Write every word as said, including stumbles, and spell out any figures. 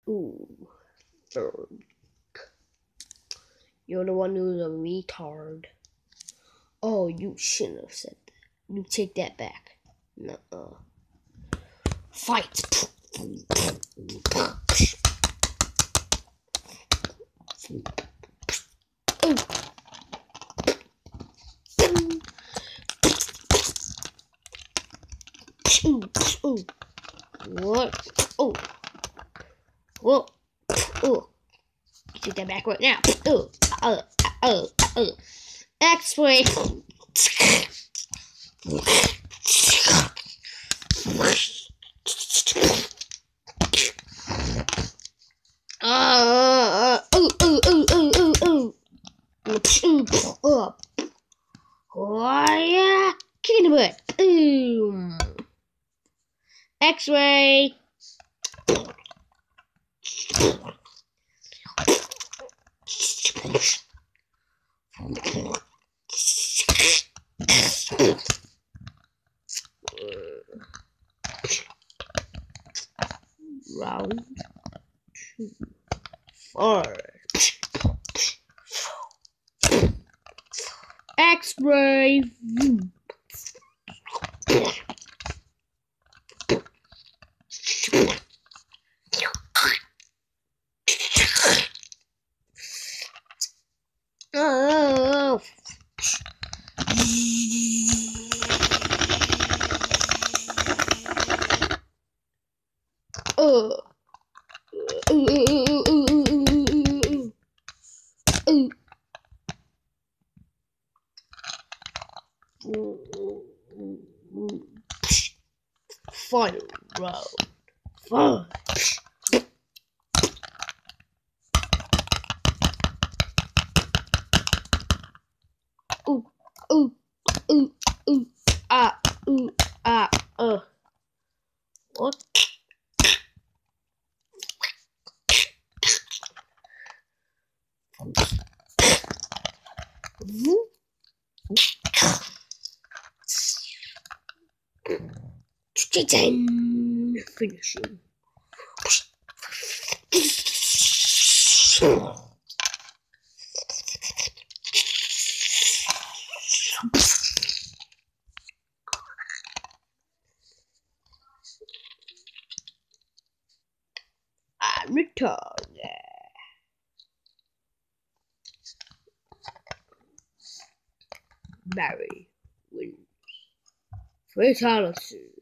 Ooh, third. You're the one who's a retard. Oh, you shouldn't have said that. You take that back. Nuh-uh. Fight! Ooh. Ooh, ooh. What? Oh. Whoa. Oh. Take that back right now. Oh. Uh. Uh. Uh. X-ray. Uh. Ooh. Ooh. Ooh. Ooh. Ooh. Ooh. Ooh. Oh. Oh yeah. Kick in the butt. Boom. X-ray. Round two. Four. X-ray. Oh. Oh. Ooh, ooh, ooh, ooh, ooh, ooh, ooh, ooh. Final round. Five. Ooh, ooh, ooh, ooh, ah, ooh, ah, uh. What? Ten. Finishing. I'm retarded. Barry wins. Fatality.